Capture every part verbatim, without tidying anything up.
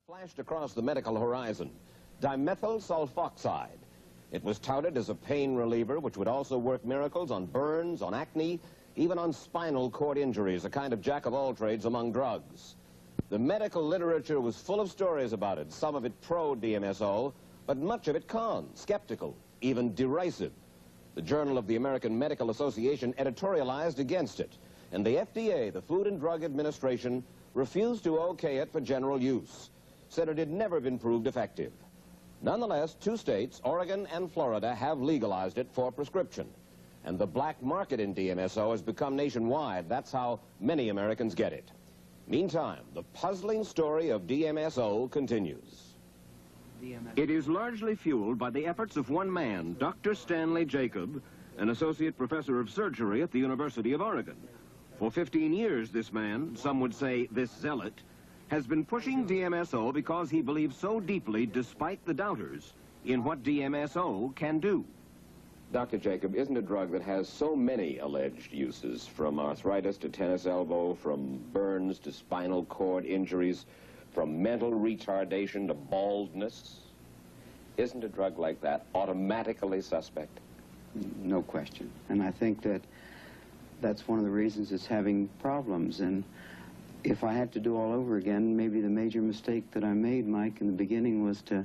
flashed across the medical horizon, dimethyl sulfoxide. It was touted as a pain reliever which would also work miracles on burns, on acne, even on spinal cord injuries, a kind of jack-of-all-trades among drugs. The medical literature was full of stories about it, some of it pro-D M S O, but much of it con, skeptical, even derisive. The Journal of the American Medical Association editorialized against it, and the F D A, the Food and Drug Administration, refused to okay it for general use, said it had never been proved effective. Nonetheless, two states, Oregon and Florida, have legalized it for prescription. And the black market in D M S O has become nationwide. That's how many Americans get it. Meantime, the puzzling story of D M S O continues. It is largely fueled by the efforts of one man, Doctor Stanley Jacob, an associate professor of surgery at the University of Oregon. For fifteen years, this man, some would say this zealot, has been pushing D M S O because he believes so deeply, despite the doubters, in what D M S O can do. Doctor Jacob, isn't a drug that has so many alleged uses, from arthritis to tennis elbow, from burns to spinal cord injuries, from mental retardation to baldness, isn't a drug like that automatically suspect? No question. And I think that that's one of the reasons it's having problems. And if I had to do all over again, maybe the major mistake that I made, Mike, in the beginning was to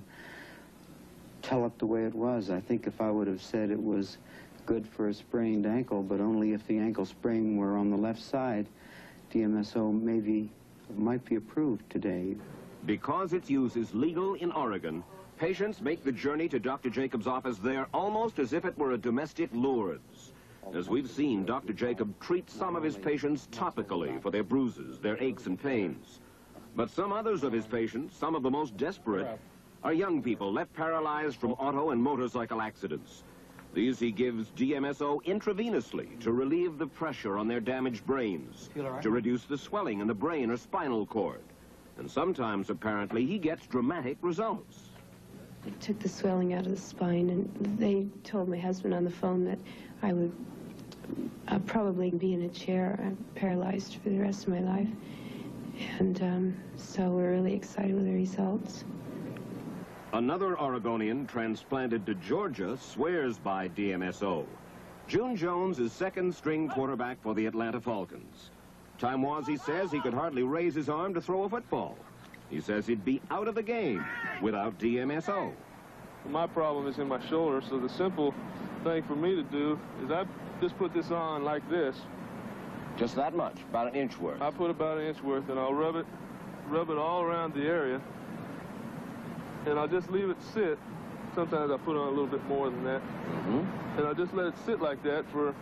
tell it the way it was. I think if I would have said it was good for a sprained ankle, but only if the ankle sprain were on the left side, D M S O maybe might be approved today. Because its use is legal in Oregon, patients make the journey to Doctor Jacob's office there almost as if it were a domestic Lourdes. As we've seen, Doctor Jacob treats some of his patients topically for their bruises, their aches and pains. But some others of his patients, some of the most desperate, are young people left paralyzed from auto and motorcycle accidents. These he gives D M S O intravenously to relieve the pressure on their damaged brains, to reduce the swelling in the brain or spinal cord. And sometimes, apparently, he gets dramatic results. They took the swelling out of the spine, and they told my husband on the phone that I would uh, probably be in a chair, uh, paralyzed for the rest of my life. And um, so we're really excited with the results. Another Oregonian transplanted to Georgia swears by D M S O. June Jones is second-string quarterback for the Atlanta Falcons. Time was, he says, he could hardly raise his arm to throw a football. He says he'd be out of the game without D M S O. My problem is in my shoulder, so the simple thing for me to do is I just put this on like this. Just that much, about an inch worth? I put about an inch worth, and I'll rub it, rub it all around the area, and I'll just leave it sit. Sometimes I put on a little bit more than that. Mm-hmm. And I'll just let it sit like that for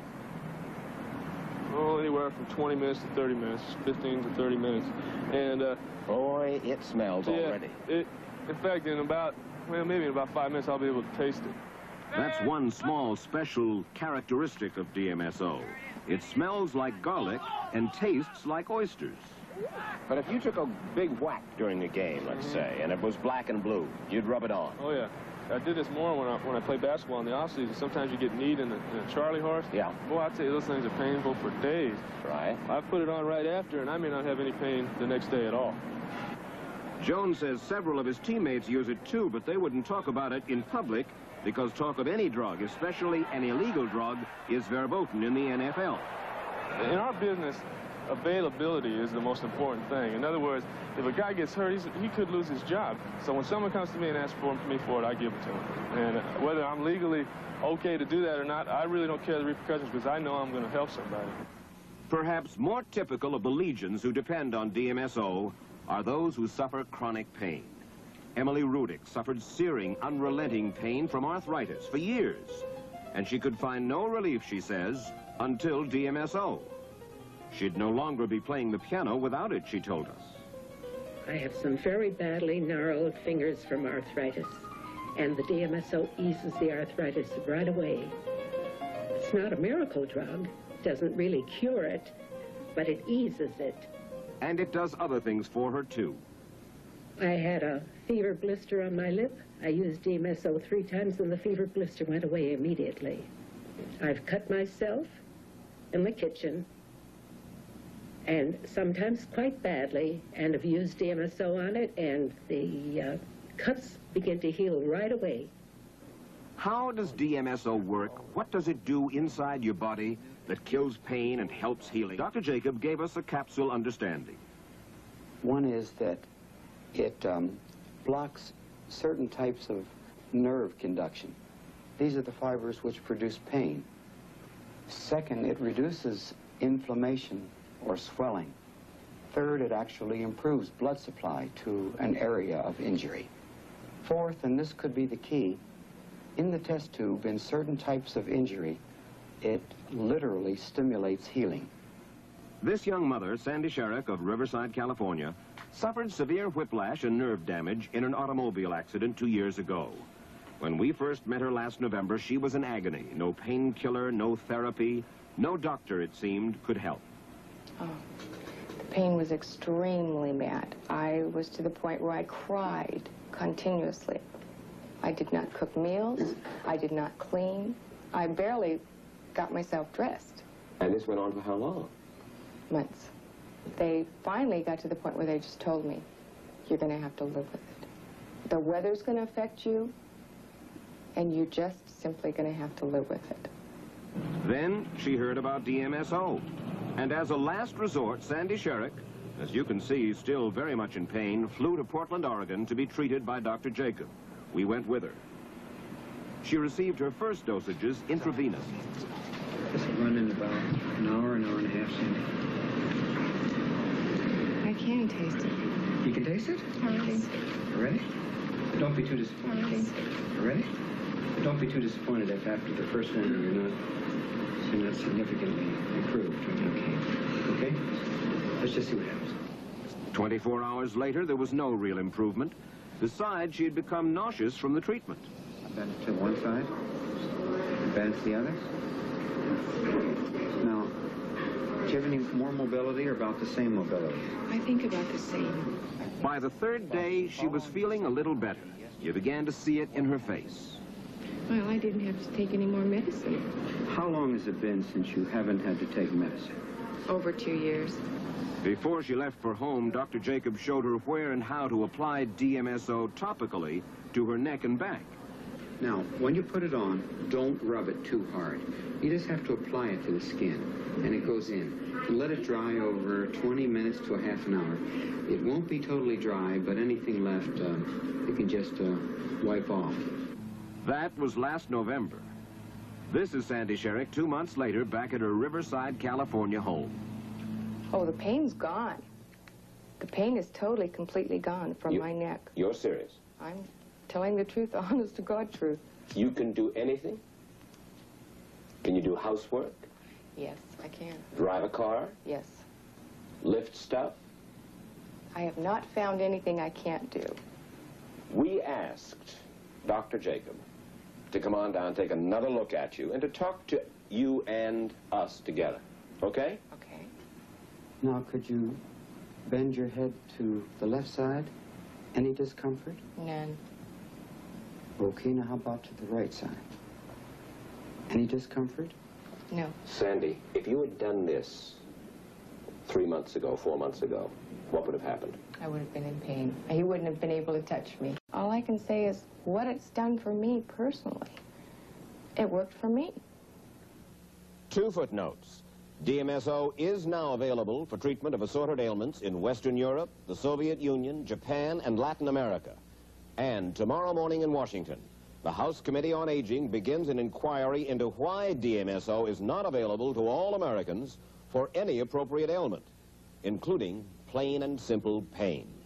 oh, anywhere from twenty minutes to thirty minutes, fifteen to thirty minutes. And uh, boy, it smells yeah, already. It, in fact, in about, well, maybe in about five minutes, I'll be able to taste it. That's one small special characteristic of D M S O. It smells like garlic and tastes like oysters. But if you took a big whack during the game, let's mm-hmm. say, and it was black and blue, you'd rub it on. Oh, yeah. I did this more when I, when I play basketball in the off-season. Sometimes you get kneed in the, in the Charlie horse. Yeah. Boy, I tell you, those things are painful for days. Right. I put it on right after, and I may not have any pain the next day at all. Jones says several of his teammates use it too, but they wouldn't talk about it in public because talk of any drug, especially an illegal drug, is verboten in the N F L. In our business, availability is the most important thing. In other words, if a guy gets hurt, he's, he could lose his job. So when someone comes to me and asks for me for it, I give it to him. And whether I'm legally okay to do that or not, I really don't care the repercussions because I know I'm going to help somebody. Perhaps more typical of the legions who depend on D M S O are those who suffer chronic pain. Emily Rudick suffered searing, unrelenting pain from arthritis for years. And she could find no relief, she says, until D M S O. She'd no longer be playing the piano without it, she told us. I have some very badly gnarled fingers from arthritis, and the D M S O eases the arthritis right away. It's not a miracle drug, doesn't really cure it, but it eases it. And it does other things for her, too. I had a fever blister on my lip. I used D M S O three times, and the fever blister went away immediately. I've cut myself in the kitchen and sometimes quite badly, and have used D M S O on it, and the uh, cuts begin to heal right away. How does D M S O work? What does it do inside your body that kills pain and helps healing? Doctor Jacob gave us a capsule understanding. One is that it um, blocks certain types of nerve conduction. These are the fibers which produce pain. Second, it reduces inflammation or swelling. Third, it actually improves blood supply to an area of injury. Fourth, and this could be the key, in the test tube, in certain types of injury, it literally stimulates healing. This young mother, Sandy Sherrick of Riverside, California, suffered severe whiplash and nerve damage in an automobile accident two years ago. When we first met her last November, she was in agony. No painkiller, no therapy, no doctor, it seemed, could help. Oh, the pain was extremely bad. I was to the point where I cried continuously. I did not cook meals. I did not clean. I barely got myself dressed. And this went on for how long? Months. They finally got to the point where they just told me, you're going to have to live with it. The weather's going to affect you, and you're just simply going to have to live with it. Then she heard about D M S O. And as a last resort, Sandy Sherrick, as you can see, still very much in pain, flew to Portland, Oregon to be treated by Doctor Jacob. We went with her. She received her first dosages intravenous. This will run in about an hour, an hour and a half, Sandy. I can taste it. You can taste it? Already. You ready? Don't be too disappointed. Already. You ready? Don't be too disappointed if after the first one you're not, you're not significantly improved. Okay? Okay? Let's just see what happens. twenty-four hours later, there was no real improvement. Besides, she had become nauseous from the treatment. Bend it to one side. Bend it to the other. Now, do you have any more mobility or about the same mobility? I think about the same. By the third day, she was feeling a little better. You began to see it in her face. Well, I didn't have to take any more medicine. How long has it been since you haven't had to take medicine? Over two years. Before she left for home, Doctor Jacob showed her where and how to apply D M S O topically to her neck and back. Now, when you put it on, don't rub it too hard. You just have to apply it to the skin, and it goes in. Let it dry over twenty minutes to a half an hour. It won't be totally dry, but anything left, uh, you can just uh, wipe off. That was last November. This is Sandy Sherrick, two months later, back at her Riverside, California home. Oh, the pain's gone. The pain is totally, completely gone from You- my neck. You're serious? I'm telling the truth, the honest to God truth. You can do anything? Can you do housework? Yes, I can. Drive a car? Yes. Lift stuff? I have not found anything I can't do. We asked Doctor Jacob to come on down, take another look at you, and to talk to you and us together. Okay? Okay. Now, could you bend your head to the left side? Any discomfort? None. Okay, now how about to the right side? Any discomfort? No. Sandy, if you had done this three months ago, four months ago, what would have happened? I would have been in pain. He wouldn't have been able to touch me. All I can say is what it's done for me personally. It worked for me. Two footnotes. D M S O is now available for treatment of assorted ailments in Western Europe, the Soviet Union, Japan, and Latin America. And tomorrow morning in Washington, the House Committee on Aging begins an inquiry into why D M S O is not available to all Americans for any appropriate ailment, including plain and simple pain.